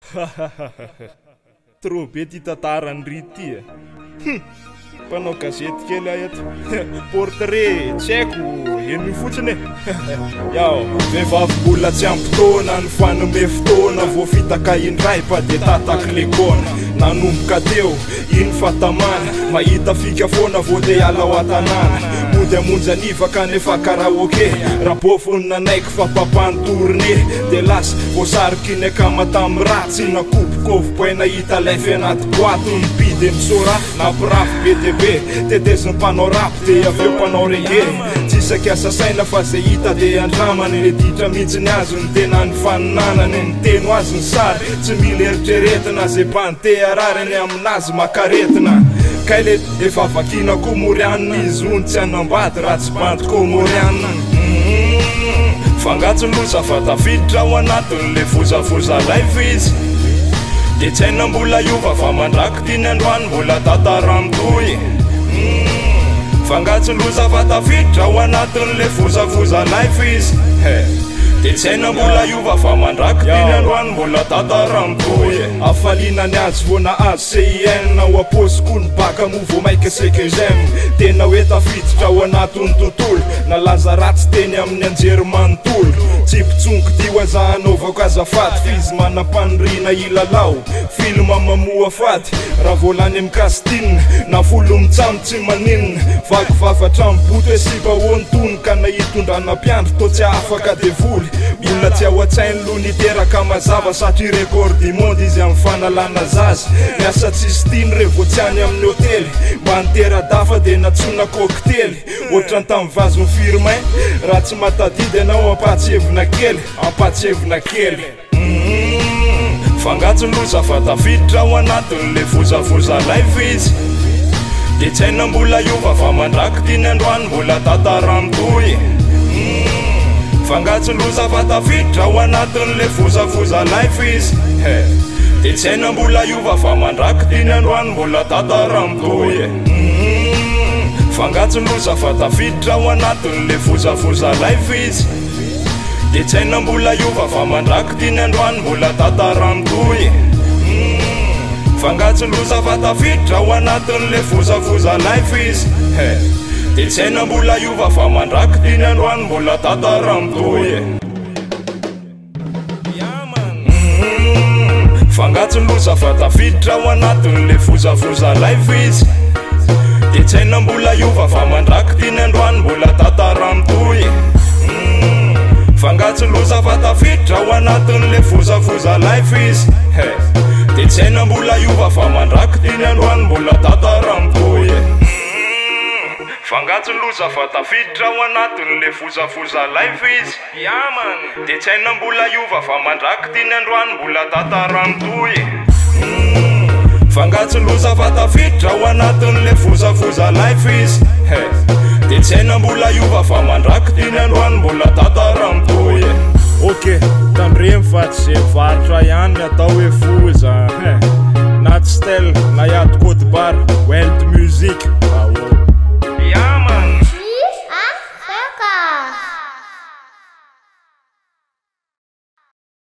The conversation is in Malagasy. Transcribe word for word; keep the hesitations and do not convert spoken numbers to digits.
Trop be ty tantarany ry ty. Hm. Mpanao gazety kely eto. Portrait, tsy haiko, ino fotsiny. Yao, vehivavy mbola tsy ampy-taona, ny fanome fotoana, vao fitaka indray pa de tataky lekona. Nanomboka teo, iny fatamana, mahita fika foana vao de ala ao an-tanàna. Mody amonjy anivaka nefa karaoke, rabofony nanaiky fa papantorne. De lasa voasariky ny akama tamy ratsy, nakopikovopoaina hita lefy anaty boato. Nipidy misora, nampirafy be de be, teteziny mpanao rap de aveo mpanao reggae. Tsisaky asa saina fa ze hita de andramany, le ditra mihitsy ny azo ny tena ny faninanany. Ny teno azy ny sary, tsy mila eritreretina, ze bante ararany aminazy makaretina. Kay le efa vakina komorianina, izy ony tsy anambady raha tsy bandy komorianina. Fangatso losa fa tafiditra ao anatiny le vozavoza live izy. De tsy haina mbola iova fa mandraky ty ny androany mbola tatara mitoy. Fangatso losa fa tafiditra ao anatiny le vozavoza live izy. De tsy haina mbola iova fa mandraky ty ny androany mbola tatara mitoy. Afalinany azy voana azo C I N ao aposiko ny baka movo maika seke j'aime. Tena hoe tafiditra ao anatiny tontolo, nalaza ratsy teny amin'ny anjery manontolo. Tsy pitsonky ty ho aza anaovako azafady, fizy manam-panirina ilalao, filma mamoa fady. Raha volany amy casting, na folo mitsamo tsy maninina. Vaky vavatra miboto esipa hoantony, ka na hitondrana mpiandro to tsy afaka de voly. Mbola tsy ao an-tsainy lo niteraka mazava, satria record du monde izy amy fanalana zaza. Miasa tsisy tiny revo tsy any amin'ny hotely, mba nitera-dafa de natsona cocktail. Ohatrany tamy vazo mifirmain, raha tsy matadidy anao ampatsievina kely, ampatsievina kely. Fangatso losa fa tafiditra ao anatiny le vozavoza live izy. De tsy haina mbola iova fa mandraky ty ny androany mbola tatara mitoy. Fangatso losa fa tafiditra ao anatiny le vozavoza live izy. De tsy haina mbola iova fa mandraky ty ny androany mbola tatara mitoy. Fangatso losa fa tafiditra ao anatiny le vozavoza live izy. De tsy haina mbola iova fa mandraky ty ny androany mbola tatara mitoy. Fangatso losa fa tafiditra ao anatiny le vozavoza live izy. De tsy haina mbola iova fa mandraky ty ny androany mbola tatara mitoy. Fangatso losa fa tafiditra ao anatiny le vozavoza live izy. De tsy haina mbola iova fa mandraky ty ny androany mbola tatara mitoy. Fangatso losa fa tafiditra ao anatiny le vozavoza live izy. De tsy haina mbola iova fa mandraky ty ny androany mbola tatara mitoy. Fangatso losa fa tafiditra ao anatiny le vozavoza live izy. Yaman. De tsy haina mbola iova fa mandraky ty ny androany mbola tatara mitoy. Fangatso losa fa tafiditra ao anatiny le vozavoza live izy. De tsy haina mbola iova fa mandraky ty ny androany mbola tatara mitoy. Ok, tandremo fa tsy zay varotra ihany atao hoe foza.